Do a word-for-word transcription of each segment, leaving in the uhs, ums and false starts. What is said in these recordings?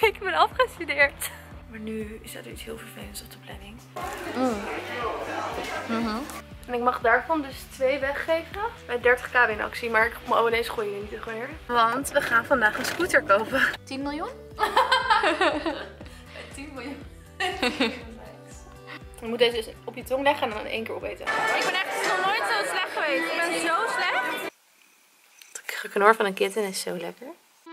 Ik ben afgestudeerd. Maar nu is er iets heel vervelends op de planning. Mm. Mm-hmm. En ik mag daarvan dus twee weggeven bij dertig k winactie. Maar ik ga mijn abonnees gooien niet terug weer. Want we gaan vandaag een scooter kopen. tien miljoen? tien miljoen. Je moet deze dus op je tong leggen en dan in één keer opeten. Ik ben echt nog nooit zo slecht geweest. Ik ben zo slecht. Het geknor van een kitten is zo lekker.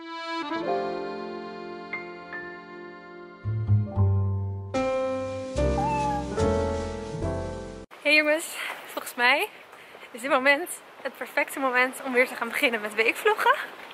Hey jongens, volgens mij is dit moment het perfecte moment om weer te gaan beginnen met weekvloggen.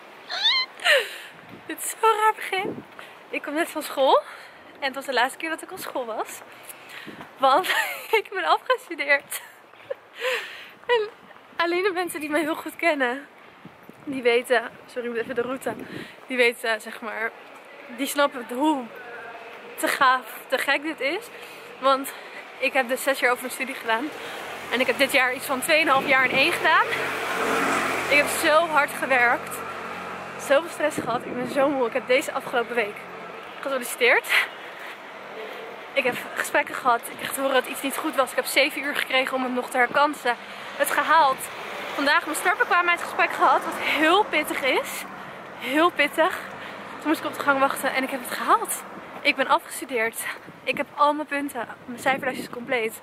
Dit is zo'n raar begin. Ik kom net van school en het was de laatste keer dat ik op school was. Want ik ben afgestudeerd. En alleen de mensen die mij heel goed kennen, die weten, sorry even de route, die weten zeg maar, die snappen hoe te gaaf, te gek dit is. Want ik heb dus zes jaar over mijn studie gedaan. En ik heb dit jaar iets van twee komma vijf jaar in één gedaan. Ik heb zo hard gewerkt. Zoveel stress gehad. Ik ben zo moe. Ik heb deze afgelopen week gesolliciteerd. Ik heb gesprekken gehad. Ik kreeg te horen dat iets niet goed was. Ik heb zeven uur gekregen om het nog te herkansen. Het gehaald. Vandaag mijn startbekwaamheidsgesprek gehad. Wat heel pittig is. Heel pittig. Toen moest ik op de gang wachten en ik heb het gehaald. Ik ben afgestudeerd. Ik heb al mijn punten. Mijn cijferlijst is compleet.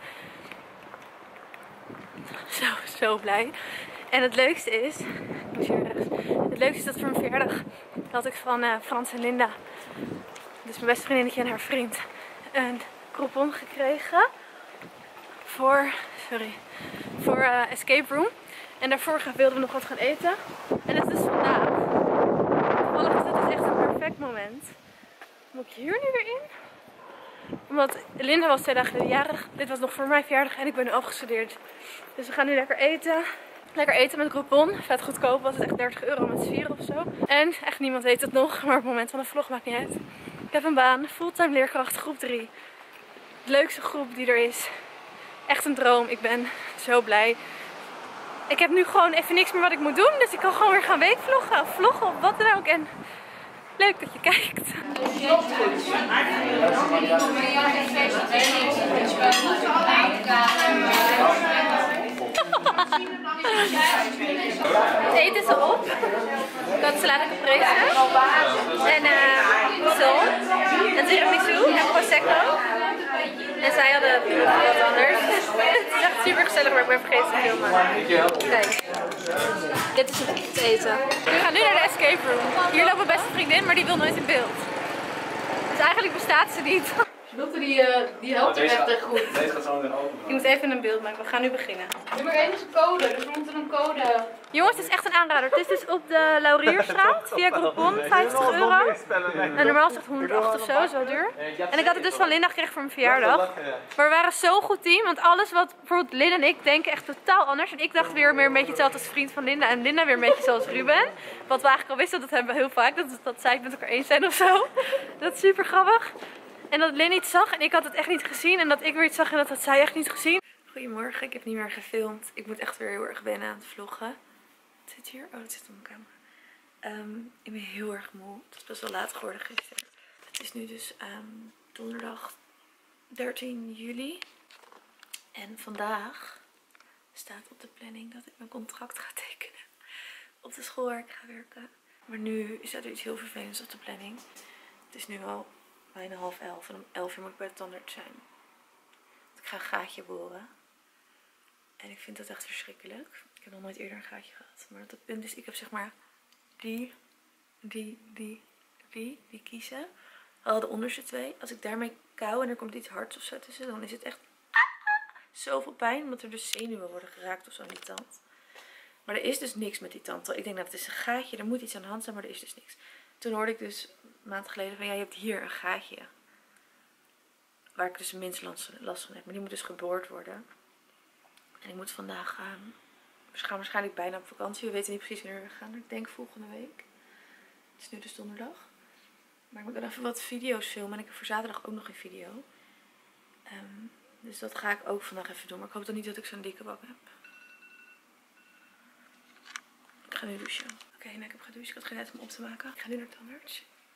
Zo, zo blij. En het leukste is, het leukste is dat voor mijn verjaardag had ik van uh, Frans en Linda, dus mijn beste vriendinnetje en haar vriend, een coupon gekregen voor, sorry, voor uh, Escape Room. En daarvoor wilden we nog wat gaan eten. En het is vandaag. Toevallig is dit echt een perfect moment. Moet ik hier nu weer in? Omdat Linda was twee dagen jarig. Dit was nog voor mijn verjaardag en ik ben nu afgestudeerd. Dus we gaan nu lekker eten. Lekker eten met Groupon. Vet goedkoop was het, echt dertig euro met z'n vieren of zo. En echt niemand weet het nog, maar op het moment van de vlog maakt niet uit. Ik heb een baan, fulltime leerkracht, groep drie. De leukste groep die er is. Echt een droom. Ik ben zo blij. Ik heb nu gewoon even niks meer wat ik moet doen. Dus ik kan gewoon weer gaan weekvloggen of vloggen of wat dan ook. En leuk dat je kijkt. Het eten is erop. Ik had salade caprese. En uh, zon. En tiramisu en prosecco. En zij hadden wat anders. Het is echt super gezellig, maar ik ben vergeten te filmen. Kijk. Dit is het eten. We gaan nu naar de escape room. Hier loopt mijn beste vriendin, maar die wil nooit in beeld. Dus eigenlijk bestaat ze niet. Charlotte die, uh, die helpt hem echt echt goed. Deze gaat zo meteen open. Je moet even een beeld maken. We gaan nu beginnen. Nummer één is een code, dus we moeten een code. Jongens, het is echt een aanrader. Het is dus op de Laurierstraat via Groupon, vijftig euro. En normaal is het honderdacht of zo, zo duur. En ik had het dus van Linda gekregen voor mijn verjaardag. Maar we waren zo'n goed team, want alles wat bijvoorbeeld Lin en ik denken echt totaal anders. En ik dacht weer meer een beetje hetzelfde als vriend van Linda en Linda weer een beetje zoals Ruben. Wat we eigenlijk al wisten, dat hebben we heel vaak, dat, dat zij het met elkaar eens zijn of zo. Dat is super grappig. En dat Lin iets zag en ik had het echt niet gezien. En dat ik weer iets zag en dat had zij echt niet gezien. Goedemorgen, ik heb niet meer gefilmd. Ik moet echt weer heel erg wennen aan het vloggen. Het zit hier? Oh, het zit op mijn camera. Um, ik ben heel erg moe. Het is best wel laat geworden gisteren. Het is nu dus um, donderdag dertien juli. En vandaag staat op de planning dat ik mijn contract ga tekenen. Op de school waar ik ga werken. Maar nu is er iets heel vervelends op de planning. Het is nu al bijna half elf. En om elf uur moet ik bij de tandarts zijn. Ik ga een gaatje boren. En ik vind dat echt verschrikkelijk. Ik heb nog nooit eerder een gaatje gehad. Maar het punt is, ik heb zeg maar die, die, die, die, die kiezen. Al de onderste twee. Als ik daarmee kauw en er komt iets hards of zo tussen, dan is het echt zoveel pijn. Omdat er dus zenuwen worden geraakt of zo aan die tand. Maar er is dus niks met die tand. Ik denk dat het is een gaatje. Er moet iets aan de hand zijn, maar er is dus niks. Toen hoorde ik dus een maand geleden van ja, je hebt hier een gaatje. Waar ik dus de minst last van heb. Maar die moet dus geboord worden. En ik moet vandaag gaan. We gaan waarschijnlijk bijna op vakantie. We weten niet precies wanneer we gaan. Ik denk volgende week. Het is nu dus donderdag. Maar ik moet dan even wat video's filmen. En ik heb voor zaterdag ook nog een video. Um, dus dat ga ik ook vandaag even doen. Maar ik hoop dan niet dat ik zo'n dikke bak heb. Ik ga nu douchen. Oké, okay, nou, ik heb gedoucht. Ik had geen tijd om op te maken. Ik ga nu naar de tandarts.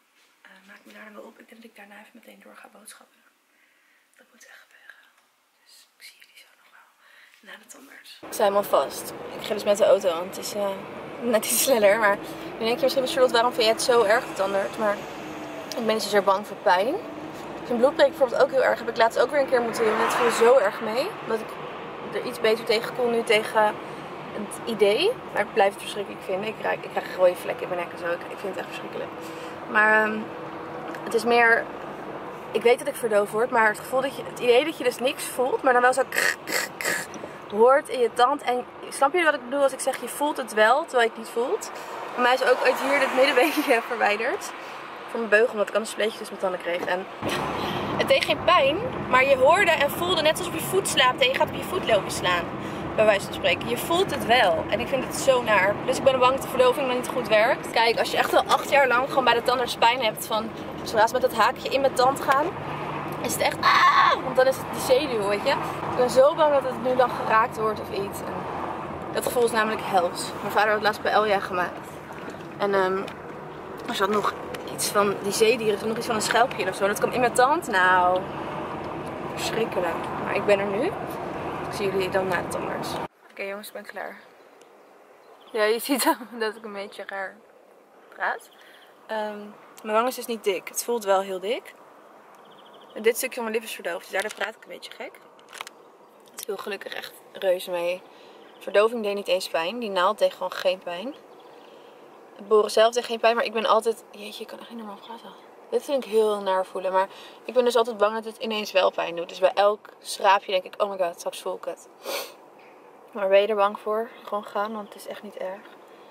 Uh, maak me daarna wel op. Ik denk dat ik daarna even meteen door ga boodschappen. Dat moet echt gebeuren. Dus ik zie jullie zo nog wel na de tandarts. Ik sta helemaal vast. Ik ga dus met de auto, want het is uh, net iets sneller. Maar dan denk je misschien, Charlotte, waarom vind je het zo erg, de tandarts? Maar ik ben niet zozeer bang voor pijn. Dus een bloedprik bijvoorbeeld ook heel erg. Heb ik laatst ook weer een keer moeten doen. Het viel zo erg mee. Dat ik er iets beter tegen kon nu tegen het idee. Maar ik blijf het verschrikkelijk vinden. Ik krijg, ik krijg rode vlekken in mijn nek en zo. Ik, ik vind het echt verschrikkelijk. Maar um, het is meer... Ik weet dat ik verdoofd word. Maar het gevoel dat je... Het idee dat je dus niks voelt. Maar dan wel zo... Krr, krr, krr, hoort in je tand. En snap je wat ik bedoel als ik zeg je voelt het wel. Terwijl je het niet voelt. Bij mij is ook uit hier dit middenbeentje verwijderd. Voor mijn beugel. Omdat ik anders een spleetje tussen mijn tanden kreeg. En... Het deed geen pijn, maar je hoorde en voelde net alsof je voet slaapt en je gaat op je voet lopen slaan. Bij wijze van spreken. Je voelt het wel. En ik vind het zo naar. Dus ik ben bang dat de verdoving nog niet goed werkt. Kijk, als je echt al acht jaar lang gewoon bij de tandarts pijn hebt van zodra ze met dat haakje in mijn tand gaan, is het echt ah! Want dan is het die zenuw, weet je. Ik ben zo bang dat het nu dan geraakt wordt of iets. En dat gevoel is namelijk hels. Mijn vader had het laatst bij Elja gemaakt. En um, er zat nog iets van die zeedieren, er nog iets van een schelpje of zo. Dat kwam in mijn tand. Nou, verschrikkelijk. Maar ik ben er nu. Ik zie jullie dan na de tandarts. Oké okay, jongens, ik ben klaar. Ja, je ziet dan dat ik een beetje raar praat. Um, mijn wang is dus niet dik. Het voelt wel heel dik. En dit stukje van mijn lip is verdoofd, dus daardoor praat ik een beetje gek. Het viel gelukkig echt reuze mee. Verdoving deed niet eens pijn. Die naald deed gewoon geen pijn. Het boren zelf deed geen pijn, maar ik ben altijd... Jeetje, ik kan echt niet normaal praten. Dit vind ik heel naar voelen, maar ik ben dus altijd bang dat het ineens wel pijn doet. Dus bij elk schraapje denk ik, oh my god, straks voel ik het. Maar ben je er bang voor? Gewoon gaan, want het is echt niet erg.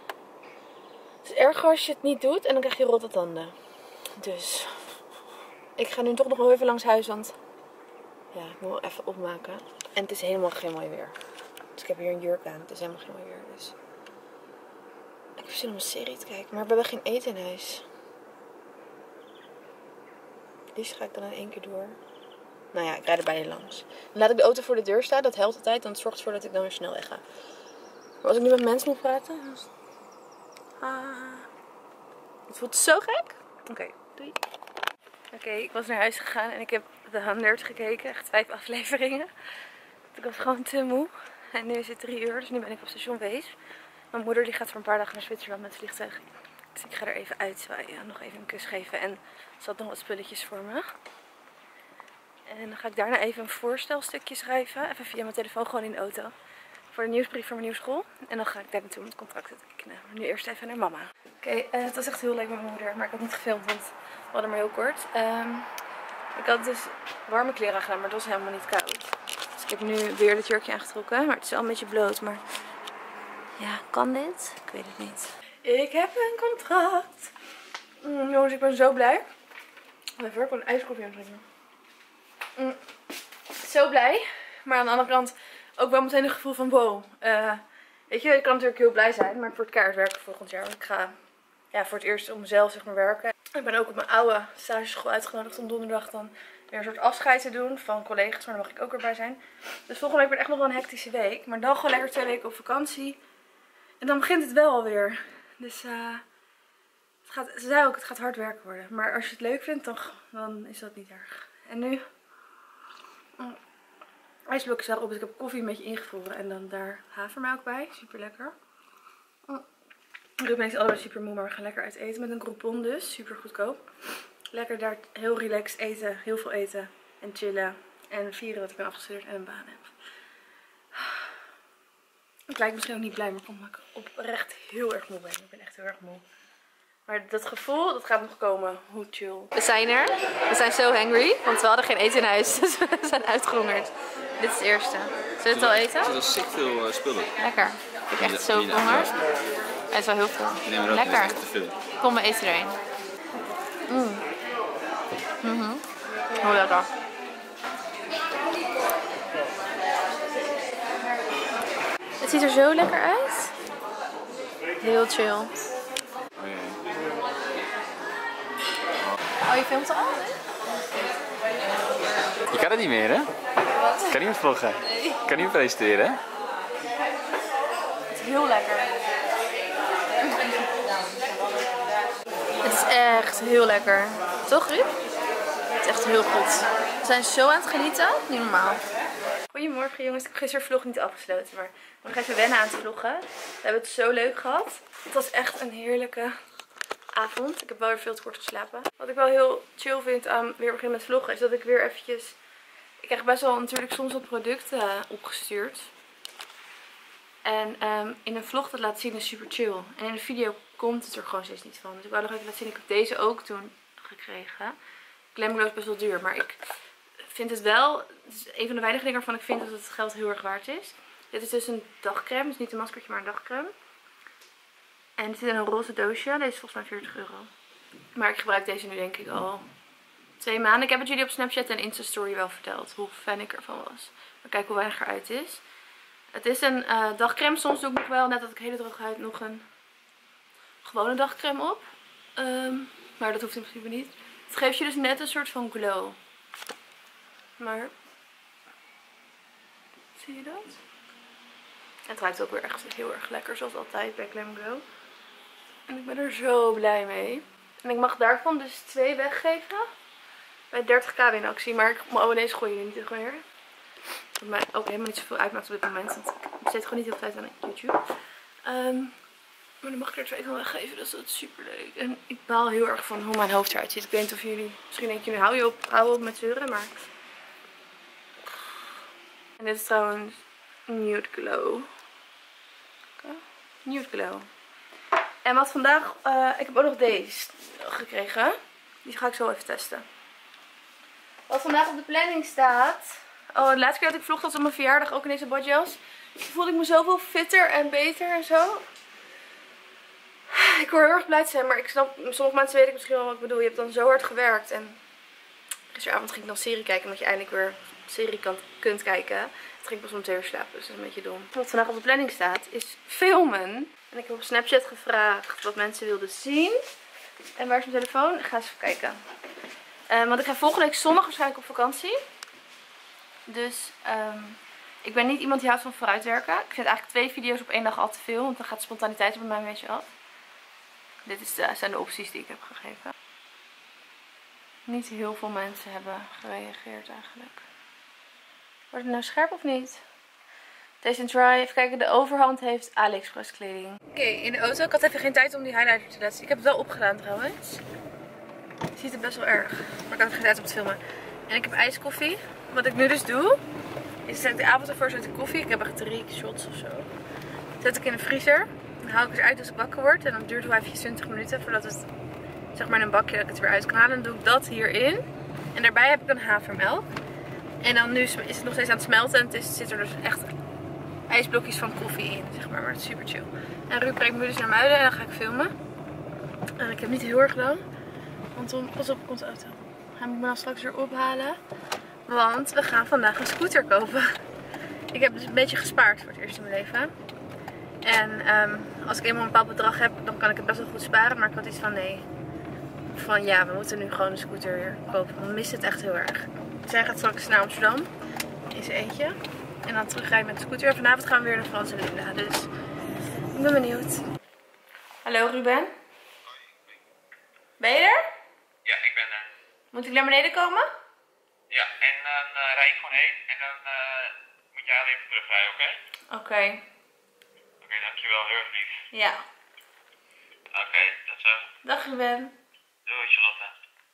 Het is erger als je het niet doet en dan krijg je rotte tanden. Dus ik ga nu toch nog wel even langs huis, want ja, ik moet wel even opmaken. En het is helemaal geen mooi weer. Dus ik heb hier een jurk aan, het is helemaal geen mooi weer. Dus ik heb zin om een serie te kijken, maar we hebben geen eten in huis. Dus ga ik dan in één keer door. Nou ja, ik rijd er bij je langs. Dan laat ik de auto voor de deur staan, dat helpt altijd. Dan zorgt het ervoor dat ik dan weer snel weg ga. Maar als ik nu met mensen moet praten... Ah. Het voelt zo gek. Oké, okay, doei. Oké, okay, ik was naar huis gegaan en ik heb de honderd gekeken. Echt vijf afleveringen. Ik was gewoon te moe. En nu is het drie uur, dus nu ben ik op station Wees. Mijn moeder die gaat voor een paar dagen naar Zwitserland met het vliegtuig. Dus ik ga er even uitzwaaien. Nog even een kus geven. En ze had nog wat spulletjes voor me. En dan ga ik daarna even een voorstelstukje schrijven. Even via mijn telefoon gewoon in de auto. Voor de nieuwsbrief voor mijn nieuwe school. En dan ga ik daar naartoe om het contract te tekenen. Maar nu eerst even naar mama. Oké, okay, uh, het was echt heel leuk met mijn moeder. Maar ik had niet gefilmd, want we hadden maar heel kort. Um, ik had dus warme kleren aangedaan, maar het was helemaal niet koud. Dus ik heb nu weer dit jurkje aangetrokken. Maar het is wel een beetje bloot. Maar ja, kan dit? Ik weet het niet. Ik heb een contract. Mm, jongens, ik ben zo blij. Even, ik ben een ijskoffie aan het drinken. Mm, zo blij. Maar aan de andere kant ook wel meteen een gevoel van wow. Uh, weet je, ik kan natuurlijk heel blij zijn. Maar voor het keihard werken volgend jaar. Ik ga ja, voor het eerst om mezelf zeg maar werken. Ik ben ook op mijn oude stageschool uitgenodigd om donderdag dan weer een soort afscheid te doen van collega's. Maar daar mag ik ook weer bij zijn. Dus volgende week wordt echt nog wel een hectische week. Maar dan gewoon lekker twee weken op vakantie. En dan begint het wel alweer. Dus uh, het gaat, ze zei ook, het gaat hard werken worden. Maar als je het leuk vindt, dan, dan is dat niet erg. En nu... Mm, ijsblokjes daarop, dus ik heb koffie een beetje ingevroren. En dan daar havermelk bij. Super lekker. Mm. Ruben is allebei super moe, maar we gaan lekker uit eten met een groupon dus. Super goedkoop. Lekker daar heel relaxed eten, heel veel eten. En chillen. En vieren dat ik ben afgestudeerd en een baan heb. Ik lijk misschien ook niet blij, maar ik kom oprecht heel erg moe ben. Ik ben echt heel erg moe. Maar dat gevoel, dat gaat nog komen. Hoe chill. We zijn er. We zijn zo hungry, want we hadden geen eten in huis. Dus we zijn uitgehongerd. Dit is het eerste. Zullen we het al eten? Er is ziek veel uh, spullen. Lekker. Ik heb echt zo honger. Het is wel heel veel. Nee, maar ook lekker. Echt te veel. Kom, we eten erin. Mm. Mm-hmm. Hoe lekker. Het ziet er zo lekker uit. Heel chill. Oh, ja. Oh, je filmt al? Je kan het niet meer, hè? Wat? Ik kan niet meer vloggen. Nee. Ik kan niet meer presenteren, hè? Het is heel lekker. Het Het is echt heel lekker. Toch, Ruud? Het is echt heel goed. We zijn zo aan het genieten. Niet normaal. Goedemorgen jongens. Ik heb gisteren vlog niet afgesloten. Maar ik moet nog even wennen aan het vloggen. We hebben het zo leuk gehad. Het was echt een heerlijke avond. Ik heb wel weer veel te kort geslapen. Wat ik wel heel chill vind aan weer beginnen met vloggen. Is dat ik weer eventjes... Ik krijg best wel natuurlijk soms wat producten opgestuurd. En um, in een vlog dat laten zien is super chill. En in een video komt het er gewoon steeds niet van. Dus ik wou nog even laten zien. Ik heb deze ook toen gekregen. Glam Glow is best wel duur. Maar ik vind het wel... Het is een van de weinige dingen waarvan ik vind dat het geld heel erg waard is. Dit is dus een dagcreme. Dus niet een maskertje, maar een dagcreme. En het zit in een roze doosje. Deze is volgens mij veertig euro. Maar ik gebruik deze nu denk ik al twee maanden. Ik heb het jullie op Snapchat en Insta-story wel verteld. Hoe fan ik ervan was. Maar kijk hoe weinig eruit is. Het is een uh, dagcreme. Soms doe ik nog wel, net dat ik hele droge huid, nog een gewone dagcreme op. Um, maar dat hoeft in principe niet. Het geeft je dus net een soort van glow. Maar... Zie je dat? En het ruikt ook weer echt heel erg lekker, zoals altijd bij Glam Glow. En ik ben er zo blij mee. En ik mag daarvan dus twee weggeven. Bij dertig k winactie. Maar ik, mijn abonnees gooien jullie niet meer. Wat mij ook helemaal niet zoveel uitmaakt op dit moment. Want ik besteed gewoon niet heel veel tijd aan YouTube. Um, maar dan mag ik er twee van weggeven. Dus dat is super leuk. En ik baal heel erg van hoe mijn hoofd eruit ziet. Ik weet niet of jullie... Misschien denken jullie, hou je op, hou op met zeuren. Maar... En dit is trouwens Nude Glow. Okay. Nude Glow. En wat vandaag... Uh, ik heb ook nog deze gekregen. Die ga ik zo even testen. Wat vandaag op de planning staat... Oh, de laatste keer dat ik vlogde was op mijn verjaardag ook in deze badjas. Toen voelde ik me zoveel fitter en beter en zo. Ik hoor heel erg blij te zijn, maar ik snap, sommige mensen weten misschien wel wat ik bedoel. Je hebt dan zo hard gewerkt en gisteravond ging ik dan serie kijken, omdat je eindelijk weer serie kan, kunt kijken. Toen ging ik pas om twee uur slapen, dus dat is een beetje dom. Wat vandaag op de planning staat is filmen. En ik heb op Snapchat gevraagd wat mensen wilden zien. En waar is mijn telefoon? Ik ga eens even kijken. Um, want ik ga volgende week zondag waarschijnlijk op vakantie. Dus um, ik ben niet iemand die houdt van vooruitwerken. Ik vind eigenlijk twee video's op één dag al te veel. Want dan gaat de spontaniteit bij mij een beetje af. Dit is de, zijn de opties die ik heb gegeven. Niet heel veel mensen hebben gereageerd eigenlijk. Wordt het nou scherp of niet? Taste and try. Even kijken. De overhand heeft AliExpress kleding. Oké, okay, in de auto. Ik had even geen tijd om die highlighter te laten zien. Ik heb het wel opgedaan trouwens. Je ziet het best wel erg. Maar ik had geen tijd om te filmen. En ik heb ijskoffie. Wat ik nu dus doe, is dat ik de avond ervoor zet ik koffie. Ik heb echt drie shots of zo. Zet ik in de vriezer. Dan haal ik het eruit als ik wakker word. En dan duurt het wel even twintig minuten voordat het, zeg maar in een bakje, dat ik het weer uit kan halen. Dan doe ik dat hierin. En daarbij heb ik dan havermelk. En dan nu is het nog steeds aan het smelten. En het is, zit er dus echt ijsblokjes van koffie in, zeg maar. Maar het is super chill. En Ruud brengt me dus naar Muiden en dan ga ik filmen. En ik heb niet heel erg lang. Want om, pas op, komt de auto. Hij moet me dan straks weer ophalen. Want we gaan vandaag een scooter kopen. Ik heb dus een beetje gespaard voor het eerst in mijn leven. En um, als ik eenmaal een bepaald bedrag heb, dan kan ik het best wel goed sparen. Maar ik had iets van nee. Van ja, we moeten nu gewoon een scooter weer kopen. Want we missen het echt heel erg. Zij gaat straks naar Amsterdam. In zijn eentje. En dan terugrijden met de scooter. En vanavond gaan we weer naar Frans en Linda. Dus ik ben benieuwd. Hallo Ruben. Ben je er? Ja, ik ben er. Moet ik naar beneden komen? Ja, en dan uh, rijd ik gewoon heen en dan uh, moet jij alleen even terugrijden, oké? Okay? Oké. Okay. Oké, okay, dankjewel. Heel erg lief. Ja. Oké, okay, tot zo. Dag Ruben. Doei Charlotte.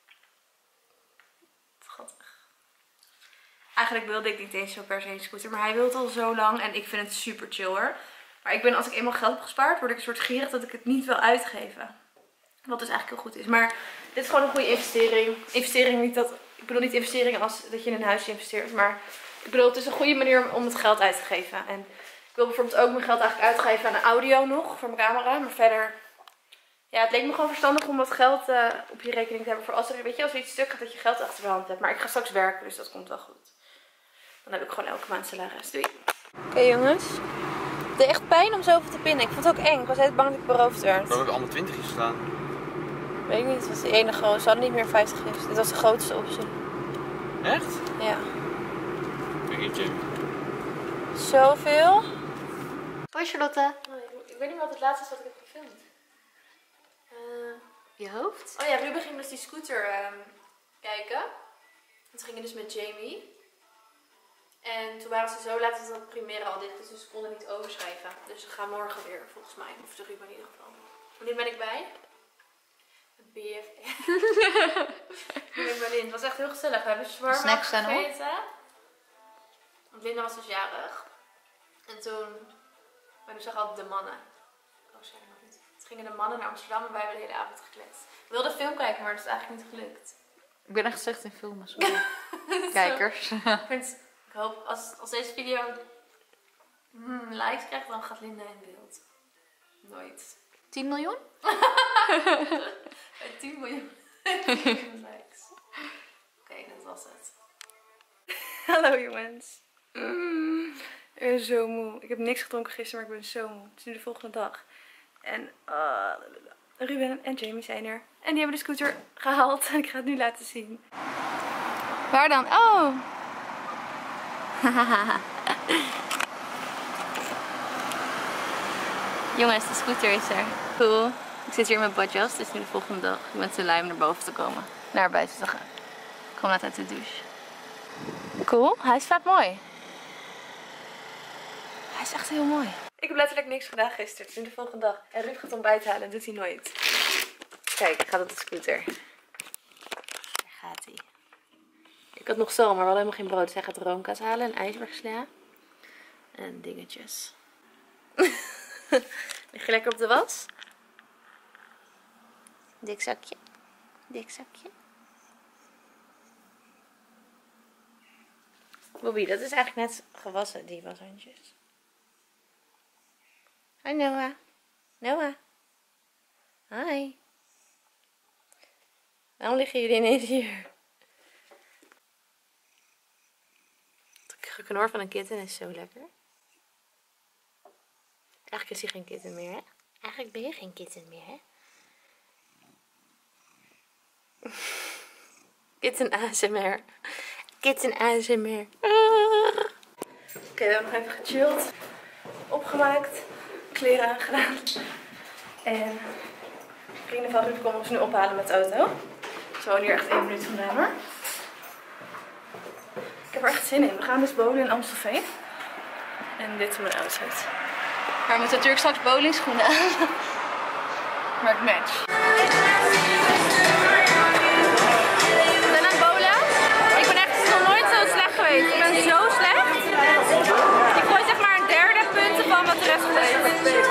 Schattig. Eigenlijk wilde ik niet eens zo per se een scooter, maar hij wil het al zo lang en ik vind het super chill hoor. Maar ik ben, als ik eenmaal geld heb gespaard, word ik een soort gierig dat ik het niet wil uitgeven. Wat dus eigenlijk heel goed is. Maar dit is gewoon een goede investering. Investering niet dat... Ik bedoel niet investering als dat je in een huisje investeert. Maar ik bedoel, het is een goede manier om het geld uit te geven. En ik wil bijvoorbeeld ook mijn geld eigenlijk uitgeven aan de audio nog. Voor mijn camera. Maar verder... Ja, het leek me gewoon verstandig om wat geld uh, op je rekening te hebben. Voor als er, weet je, als er iets stuk gaat dat je geld achter de hand hebt. Maar ik ga straks werken, dus dat komt wel goed. Dan heb ik gewoon elke maand salaris. Doei. Oké okay, jongens. Het deed echt pijn om zoveel te pinnen. Ik vond het ook eng. Ik was heel bang dat ik beroofd werd. We hebben allemaal twintigjes gedaan. Weet ik niet. Het was de enige. Ze hadden niet meer vijftigjes. Dit was de grootste optie. Echt? Ja. Denk je. Zoveel. Hoi Charlotte. Oh, ik weet niet meer wat het laatste is wat ik heb gefilmd. Uh, je hoofd. Oh ja, Ruben ging dus die scooter um, kijken. Toen ging je dus met Jamie. En toen waren ze zo laat dat het primeren al dicht is, dus ze konden niet overschrijven. Dus we gaan morgen weer, volgens mij. Of de Ruben in ieder geval. Wanneer ben ik bij? B F F. Nu ben ik bij Lin. Het was echt heel gezellig. We hebben shawarma gegeten. Want Linda was dus jarig. En toen... Maar nu zag altijd de mannen. Oh, zei nog niet. Toen gingen de mannen naar Amsterdam en wij hebben de hele avond gekletst. We wilden film kijken, maar dat is eigenlijk niet gelukt. Ik ben echt slecht in filmen, sorry. Kijkers. Ik hoop, als, als deze video hmm, likes krijgt, dan gaat Linda in beeld. Nooit. tien miljoen? tien miljoen likes. Oké, okay, dat was het. Hallo jongens. Mm, ik ben zo moe. Ik heb niks gedronken gisteren, maar ik ben zo moe. Het is nu de volgende dag. En uh, Ruben en Jamie zijn er. En die hebben de scooter gehaald. En ik ga het nu laten zien. Waar dan? Oh! Jongens, de scooter is er. Cool. Ik zit hier in mijn badjas. Het is nu de volgende dag. Ik ben te lui om naar boven te komen. Naar buiten te gaan. Ik kom net uit de douche. Cool. Hij staat mooi. Hij is echt heel mooi. Ik heb letterlijk niks gedaan gisteren. Het is nu de volgende dag. En Ruud gaat ontbijt halen. Dat doet hij nooit. Kijk, ik ga op de scooter. Daar gaat hij. Ik had nog zo, maar we hadden helemaal geen brood. Dus hij gaat roomkaas halen en ijsbergsla. En dingetjes. Lig je lekker op de was? Dik zakje. Dik zakje. Bobby, dat is eigenlijk net gewassen, die washandjes. Hi Noah. Noah. Hi. Waarom liggen jullie ineens hier? Het geknor van een kitten is zo lekker. Eigenlijk is hij geen kitten meer, hè? Eigenlijk ben je geen kitten meer, hè? Kitten A S M R. Kitten A S M R. Ah. Oké, okay, we hebben nog even gechilled. Opgemaakt. Kleren aangedaan. En vrienden van Ruud komen ons nu ophalen met de auto. Ze wonen hier echt één minuut vandaan, hoor. Ik heb er echt zin in. We gaan dus bowlen in Amstelveen. En dit is mijn outfit. Maar we moeten natuurlijk straks bowlingschoenen aan. Maar het match. We zijn aan het bowlen. Ik ben echt nog nooit zo slecht geweest. Ik ben zo slecht. Ik gooi zeg maar een derde punten van wat de rest geweest.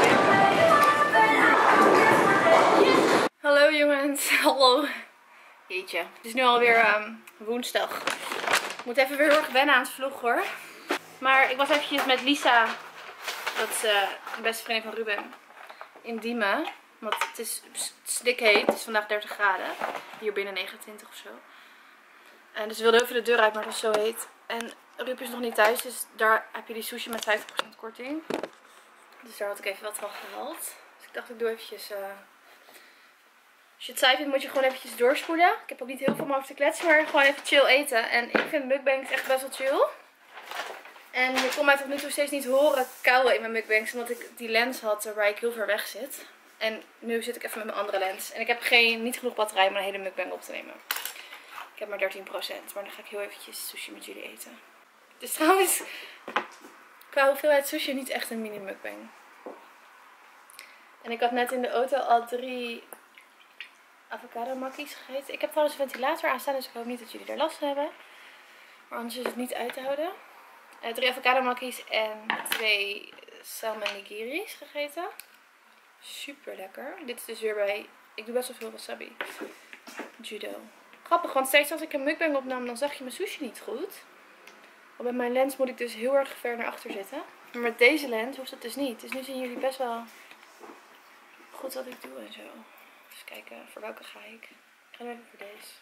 Hallo jongens. Hallo. Jeetje. Het is nu alweer um, woensdag. Ik moet even weer heel erg wennen aan het vlog, hoor. Maar ik was eventjes met Lisa. Dat is uh, de beste vriendin van Ruben. In Diemen. Want het is stik heet. Het is vandaag dertig graden. Hier binnen negenentwintig of zo. En dus we wilden even de deur uit, maar het was zo heet. En Ruben is nog niet thuis. Dus daar heb je die sushi met vijftig procent korting. Dus daar had ik even wat van gehaald. Dus ik dacht ik doe eventjes... Uh... Als je het saai vindt moet je gewoon eventjes doorspoelen. Ik heb ook niet heel veel om over te kletsen. Maar gewoon even chill eten. En ik vind mukbangs echt best wel chill. En je kon mij tot nu toe steeds niet horen kauwen in mijn mukbangs. Omdat ik die lens had waar ik heel ver weg zit. En nu zit ik even met mijn andere lens. En ik heb geen, niet genoeg batterij om een hele mukbang op te nemen. Ik heb maar dertien procent. Maar dan ga ik heel eventjes sushi met jullie eten. Het is trouwens qua hoeveelheid sushi niet echt een mini mukbang. En ik had net in de auto al drie avocado makkies gegeten. Ik heb trouwens een ventilator aanstaan. Dus ik hoop niet dat jullie er last van hebben. Maar anders is het niet uit te houden. Uh, drie avocado makkies en twee salmon nigiris gegeten. Super lekker. Dit is dus weer bij... Ik doe best wel veel wasabi. Judo. Grappig, want steeds als ik een mukbang opnam, dan zag je mijn sushi niet goed. Want met mijn lens moet ik dus heel erg ver naar achter zitten. Maar met deze lens hoeft dat dus niet. Dus nu zien jullie best wel goed wat ik doe en zo. Even kijken, voor welke ga ik? Ik ga nu even voor deze.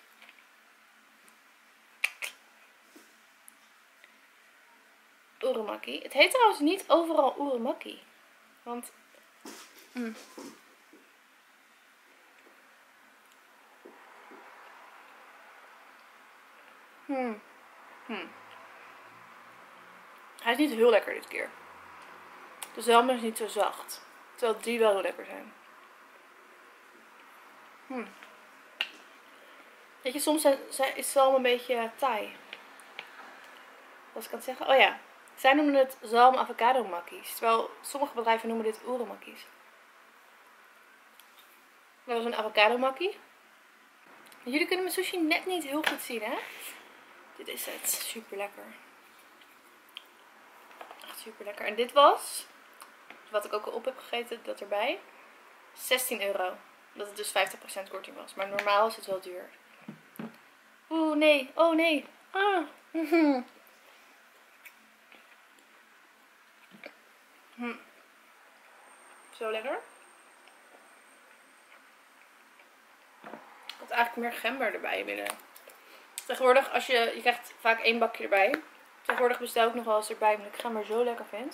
Urumaki. Het heet trouwens niet overal urumaki. Want... Mm. Hmm. Hmm. Hij is niet heel lekker dit keer. De zalm is niet zo zacht. Terwijl die wel heel lekker zijn. Hm. Weet je, soms zijn, zijn, is zalm een beetje taai. Wat ik aan het zeggen? Oh ja. Zij noemen het zalm avocado makkies. Terwijl sommige bedrijven noemen dit oeren makkies. Dat was een avocado makkie. Jullie kunnen mijn sushi net niet heel goed zien, hè? Dit is het. Super lekker. Echt super lekker. En dit was, wat ik ook al op heb gegeten, dat erbij, zestien euro. Dat het dus vijftig procent korting was. Maar normaal is het wel duur. Oeh, nee. Oh, nee. Ah. hm. Zo lekker. Ik had eigenlijk meer gember erbij willen. Tegenwoordig, als je, je krijgt vaak één bakje erbij. Tegenwoordig bestel ik nog wel eens erbij, omdat ik gember zo lekker vind.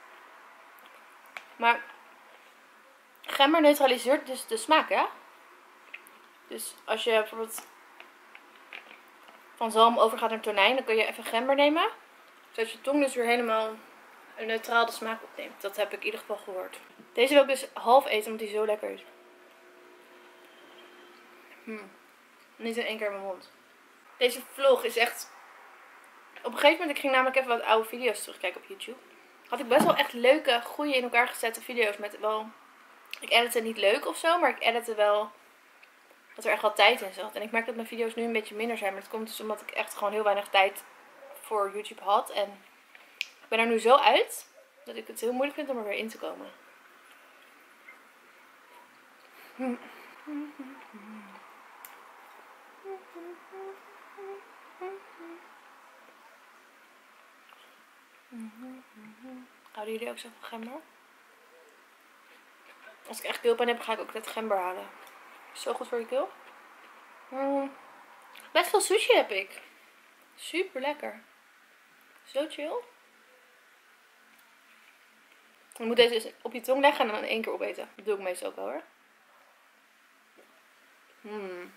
Maar gember neutraliseert dus de smaak, hè? Dus als je bijvoorbeeld van zalm overgaat naar tonijn, dan kun je even gember nemen. Zodat je tong dus weer helemaal een neutraal de smaak opneemt. Dat heb ik in ieder geval gehoord. Deze wil ik dus half eten, omdat die zo lekker is. Hmm. Niet in één keer in mijn mond. Deze vlog is echt... Op een gegeven moment, ik ging namelijk even wat oude video's terugkijken op YouTube. Had ik best wel echt leuke, goede in elkaar gezette video's met wel... Ik editte niet leuk of zo, maar ik editte wel dat er echt wel tijd in zat. En ik merk dat mijn video's nu een beetje minder zijn. Maar dat komt dus omdat ik echt gewoon heel weinig tijd voor YouTube had. En ik ben er nu zo uit dat ik het heel moeilijk vind om er weer in te komen. Hm. Houden jullie ook zo van gember? Als ik echt keelpijn heb, ga ik ook net gember halen. Zo goed voor je keel. Mm. Best veel sushi heb ik. Super lekker. Zo chill. Je moet deze dus op je tong leggen en dan in één keer opeten. Dat doe ik meestal ook wel hoor. Mm.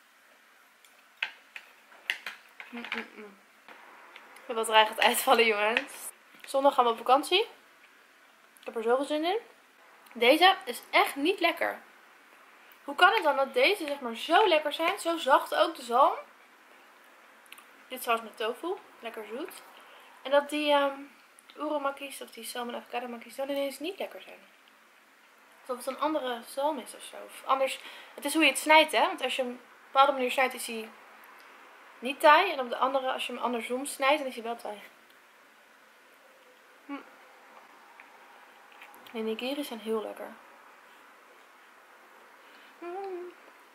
Mm -mm -mm. Mijn batterij gaat uitvallen, jongens. Zondag gaan we op vakantie. Ik heb er zoveel zin in. Deze is echt niet lekker. Hoe kan het dan dat deze zeg maar zo lekker zijn? Zo zacht ook, de zalm. Dit trouwens met tofu. Lekker zoet. En dat die um, uromakis of die salmon avocado makis dan ineens niet lekker zijn. Alsof het een andere zalm is of zo. Of anders, het is hoe je het snijdt, hè. Want als je hem op een bepaalde manier snijdt, is hij niet taai. En op de andere, als je hem andersom snijdt, dan is hij wel taai. Hm. De nigiri zijn heel lekker. Mm.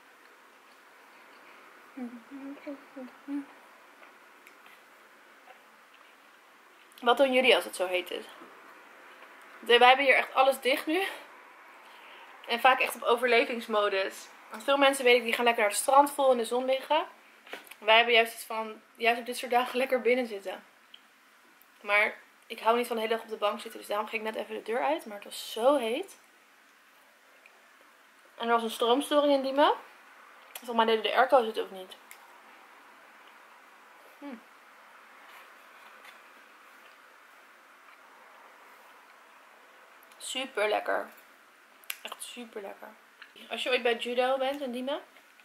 Wat doen jullie als het zo heet is? Wij hebben hier echt alles dicht nu. En vaak echt op overlevingsmodus. Want veel mensen, weet ik, die gaan lekker naar het strand vol in de zon liggen. Wij hebben juist iets van, juist op dit soort dagen lekker binnen zitten. Maar ik hou niet van de hele dag op de bank zitten. Dus daarom ging ik net even de deur uit. Maar het was zo heet. En er was een stroomstoring in Diemen. Volgens mij deden de airco's het ook niet. Hm. Super lekker. Echt super lekker. Als je ooit bij judo bent in Diemen.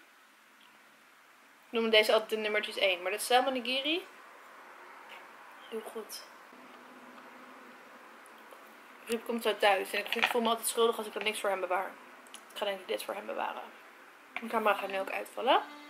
Ik noem deze altijd de nummertjes één. Maar dat salmon nigiri. Heel goed. Ruud komt zo thuis. En ik voel me altijd schuldig als ik dan niks voor hem bewaar. Ik ga denk ik dit voor hem bewaren. Mijn camera gaat nu ook uitvallen.